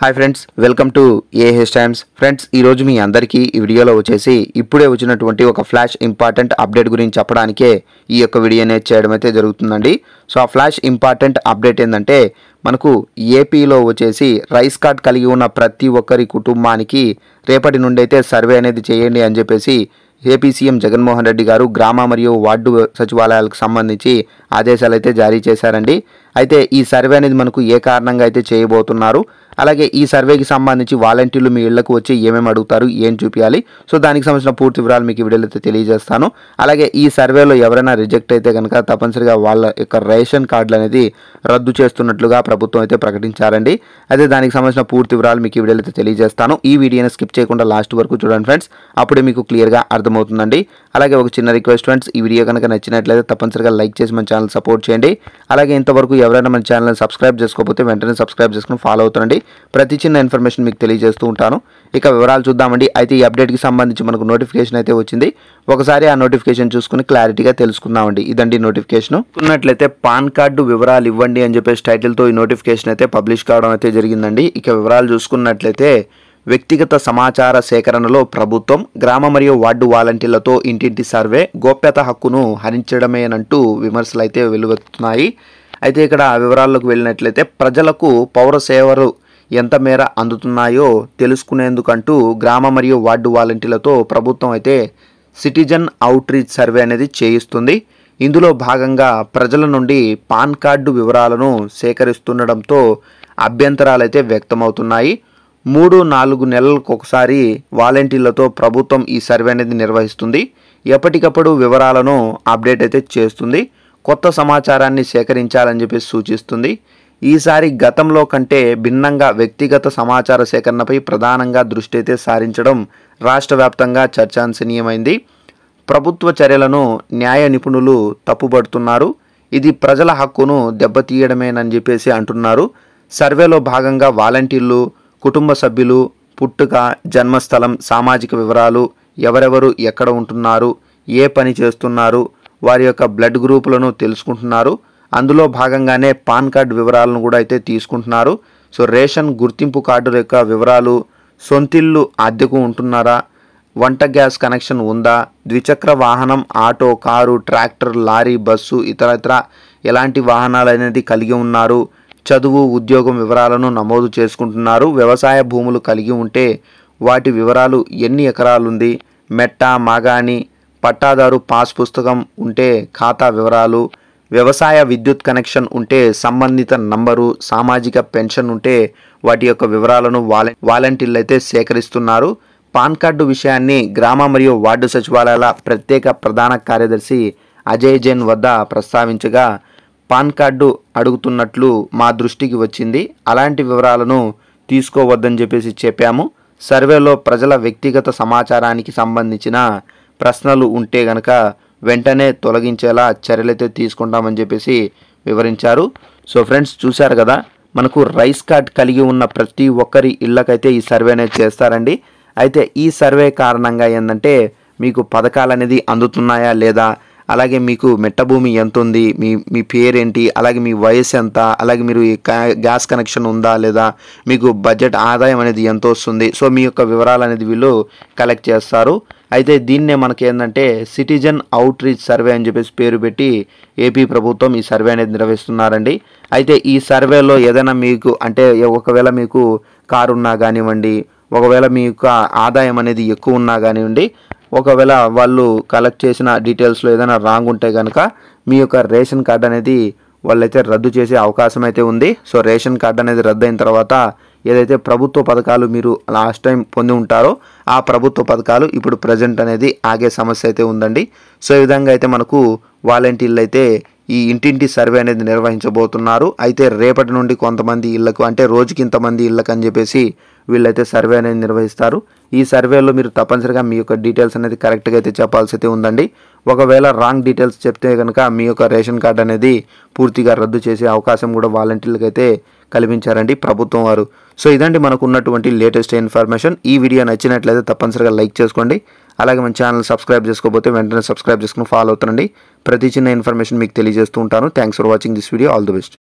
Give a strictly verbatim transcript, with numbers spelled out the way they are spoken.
Hi friends, welcome to AH Times. Friends, ఈరోజు మీ అందరికీ ఈ వీడియోలో వచ్చేసి ఇప్పుడే వచ్చినటువంటి ఒక ఫ్లాష్ ఇంపార్టెంట్ అప్డేట్ గురించి చెప్పడానికే ఈ యొక్క వీడియో అనేది చేయడం అయితే జరుగుతుందండి. సో ఆ ఫ్లాష్ ఇంపార్టెంట్ అప్డేట్ ఏంటంటే, మనకు ఏపీలో వచ్చేసి రైస్ కార్డ్ కలిగి ఉన్న ప్రతి ఒక్కరి కుటుంబానికి రేపటి నుండి అయితే సర్వే అనేది చేయండి అని చెప్పేసి ఏపీ సీఎం జగన్మోహన్ రెడ్డి గారు గ్రామ మరియు వార్డు సచివాలయాలకు సంబంధించి ఆదేశాలు అయితే జారీ చేశారండి. అయితే ఈ సర్వే అనేది మనకు ఏ కారణంగా అయితే చేయబోతున్నారు, అలాగే ఈ సర్వేకి సంబంధించి వాలంటీర్లు మీ ఇళ్లకు వచ్చి ఏమేమి అడుగుతారు, ఏం చూపించాలి, సో దానికి సంబంధించిన పూర్తి వివరాలు మీకు ఈ వీడియోలో అయితే తెలియజేస్తాను. అలాగే ఈ సర్వేలో ఎవరైనా రిజెక్ట్ అయితే కనుక తప్పనిసరిగా వాళ్ళ యొక్క రేషన్ కార్డులు అనేది రద్దు చేస్తున్నట్లుగా ప్రభుత్వం అయితే ప్రకటించారండి. అయితే దానికి సంబంధించిన పూర్తి వివరాలు మీకు ఈ వీడియోలో అయితే తెలియజేస్తాను. ఈ వీడియోని స్కిప్ చేయకుండా లాస్ట్ వరకు చూడండి ఫ్రెండ్స్, అప్పుడే మీకు క్లియర్గా అర్థమవుతుందండి. అలాగే ఒక చిన్న రిక్వెస్ట్ ఫ్రెండ్స్, ఈ వీడియో కనుక నచ్చినట్లయితే తప్పనిసరిగా లైక్ చేసి మన ఛానల్ సపోర్ట్ చేయండి. అలాగే ఇంతవరకు ఎవరైనా మన ఛానల్ని సబ్స్క్రైబ్ చేసుకోకపోతే వెంటనే సబ్స్క్రైబ్ చేసుకుని ఫాలో అవుతుండండి. ప్రతి చిన్న ఇన్ఫర్మేషన్ మీకు తెలియజేస్తూ ఉంటాను. ఇక వివరాలు చూద్దామండి. అయితే ఈ అప్డేట్కి సంబంధించి మనకు నోటిఫికేషన్ అయితే వచ్చింది. ఒకసారి ఆ నోటిఫికేషన్ చూసుకుని క్లారిటీగా తెలుసుకుందామండి. ఇదండి నోటిఫికేషన్. ఉన్నట్లయితే పాన్ కార్డు వివరాలు ఇవ్వండి అని చెప్పేసి టైటిల్తో ఈ నోటిఫికేషన్ అయితే పబ్లిష్ కావడం అయితే జరిగిందండి. ఇక వివరాలు చూసుకున్నట్లయితే, వ్యక్తిగత సమాచార సేకరణలో ప్రభుత్వం గ్రామ మరియు వార్డు వాలంటీర్లతో ఇంటింటి సర్వే గోప్యత హక్కును హరించడమేనంటూ విమర్శలు అయితే వెలువెత్తుతున్నాయి. అయితే ఇక్కడ వివరాల్లోకి వెళ్ళినట్లయితే, ప్రజలకు పౌర సేవలు ఎంత మేర అందుతున్నాయో తెలుసుకునేందుకంటూ గ్రామ మరియు వార్డు వాలంటీర్లతో ప్రభుత్వం అయితే సిటిజన్ అవుట్ రీచ్ సర్వే అనేది చేయిస్తుంది. ఇందులో భాగంగా ప్రజల నుండి పాన్ కార్డు వివరాలను సేకరిస్తుండడంతో అభ్యంతరాలు అయితే వ్యక్తమవుతున్నాయి. మూడు నాలుగు నెలలకు ఒకసారి వాలంటీర్లతో ప్రభుత్వం ఈ సర్వే అనేది నిర్వహిస్తుంది. ఎప్పటికప్పుడు వివరాలను అప్డేట్ అయితే చేస్తుంది. కొత్త సమాచారాన్ని సేకరించాలని చెప్పి సూచిస్తుంది. ఈసారి గతంలో కంటే భిన్నంగా వ్యక్తిగత సమాచార సేకరణపై ప్రధానంగా దృష్టి అయితే సారించడం రాష్ట్ర వ్యాప్తంగా చర్చాంశనీయమైంది. ప్రభుత్వ చర్యలను న్యాయ నిపుణులు తప్పుపడుతున్నారు. ఇది ప్రజల హక్కును దెబ్బతీయడమేనని చెప్పేసి అంటున్నారు. సర్వేలో భాగంగా వాలంటీర్లు కుటుంబ సభ్యులు, పుట్టుక, జన్మస్థలం, సామాజిక వివరాలు, ఎవరెవరు ఎక్కడ ఉంటున్నారు, ఏ పని చేస్తున్నారు, వారి యొక్క బ్లడ్ గ్రూపులను తెలుసుకుంటున్నారు. అందులో భాగంగానే పాన్ కార్డు వివరాలను కూడా అయితే తీసుకుంటున్నారు. సో రేషన్ గుర్తింపు కార్డు యొక్క వివరాలు, సొంతిల్లు అద్దెకు ఉంటున్నారా, వంట గ్యాస్ కనెక్షన్ ఉందా, ద్విచక్ర వాహనం, auto, car, tractor, lorry, bus, ఇతరత్ర ఎలాంటి వాహనాలు అనేది కలిగి ఉన్నారు, చదువు, ఉద్యోగం వివరాలను నమోదు చేసుకుంటున్నారు. వ్యవసాయ భూములు కలిగి ఉంటే వాటి వివరాలు, ఎన్ని ఎకరాలుంది, మెట్ట, మాగాణి, పట్టాదారు పాస్ పుస్తకం ఉంటే ఖాతా వివరాలు, వ్యవసాయ విద్యుత్ కనెక్షన్ ఉంటే సంబంధిత నంబరు, సామాజిక పెన్షన్ ఉంటే వాటి యొక్క వివరాలను వాల వాలంటీర్లు అయితే సేకరిస్తున్నారు. పాన్ కార్డు విషయాన్ని గ్రామ మరియు వార్డు సచివాలయాల ప్రత్యేక ప్రధాన కార్యదర్శి అజయ్ జైన్ వద్ద ప్రస్తావించగా, పాన్ కార్డు అడుగుతున్నట్లు మా దృష్టికి వచ్చింది. అలాంటి వివరాలను తీసుకోవద్దని చెప్పేసి చెప్పాము. సర్వేలో ప్రజల వ్యక్తిగత సమాచారానికి సంబంధించిన ప్రశ్నలు ఉంటే గనక వెంటనే తొలగించేలా చర్యలైతే తీసుకుంటామని చెప్పేసి వివరించారు. సో ఫ్రెండ్స్, చూశారు కదా, మనకు రైస్ కార్డ్ కలిగి ఉన్న ప్రతి ఒక్కరి ఇళ్ళకైతే ఈ సర్వే అనేది చేస్తారండి. అయితే ఈ సర్వే కారణంగా ఏంటంటే, మీకు పథకాలు అనేది అందుతున్నాయా లేదా, అలాగే మీకు మెట్ట భూమి ఎంత ఉంది, మీ మీ పేరేంటి, అలాగే మీ వయసు ఎంత, అలాగే మీరు గ్యాస్ కనెక్షన్ ఉందా లేదా, మీకు బడ్జెట్ ఆదాయం అనేది ఎంత వస్తుంది, సో మీ యొక్క వివరాలు అనేది వీళ్ళు కలెక్ట్ చేస్తారు. అయితే దీన్నే మనకి ఏంటంటే సిటిజన్ అవుట్ రీచ్ సర్వే అని చెప్పేసి పేరు పెట్టి ఏపీ ప్రభుత్వం ఈ సర్వే అనేది నిర్వహిస్తున్నారండి. అయితే ఈ సర్వేలో ఏదైనా మీకు అంటే ఒకవేళ మీకు కారు ఉన్నా కానివ్వండి, ఒకవేళ మీ యొక్క ఆదాయం అనేది ఎక్కువ ఉన్నా కానివ్వండి, ఒకవేళ వాళ్ళు కలెక్ట్ చేసిన డీటెయిల్స్లో ఏదైనా రాంగ్ ఉంటే కనుక మీ యొక్క రేషన్ కార్డు అనేది వాళ్ళైతే రద్దు చేసే అవకాశం అయితే ఉంది. సో రేషన్ కార్డు అనేది రద్దు అయిన తర్వాత ఏదైతే ప్రభుత్వ పథకాలు మీరు లాస్ట్ టైం పొంది ఉంటారో ఆ ప్రభుత్వ పథకాలు ఇప్పుడు ప్రజెంట్ అనేది ఆగే సమస్య అయితే ఉందండి. సో ఈ విధంగా అయితే మనకు వాలంటీర్లు అయితే ఈ ఇంటింటి సర్వే అనేది నిర్వహించబోతున్నారు. అయితే రేపటి నుండి కొంతమంది ఇళ్లకు, అంటే రోజుకి ఇంతమంది ఇళ్లకు అని చెప్పేసి వీళ్ళైతే సర్వే అనేది నిర్వహిస్తారు. ఈ సర్వేలో మీరు తప్పనిసరిగా మీ యొక్క డీటెయిల్స్ అనేది కరెక్ట్గా అయితే చెప్పాల్సి అయితే ఉందండి. ఒకవేళ రాంగ్ డీటెయిల్స్ చెప్తే కనుక మీ యొక్క రేషన్ కార్డు అనేది పూర్తిగా రద్దు చేసే అవకాశం కూడా వాలంటీర్లకు అయితే కల్పించారండి ప్రభుత్వం వారు. సో ఇదండి మనకు ఉన్నటువంటి లేటెస్ట్ ఇన్ఫర్మేషన్. ఈ వీడియో నచ్చినట్లయితే తప్పనిసరిగా లైక్ చేసుకోండి. అలాగే మన ఛానల్ సబ్స్క్రైబ్ చేసుకోకపోతే వెంటనే సబ్స్క్రైబ్ చేసుకుని ఫాలో అవుతుండండి. ప్రతి చిన్న ఇన్ఫర్మేషన్ మీకు తెలియజేస్తూ ఉంటాను. Thanks for watching this video. All the best.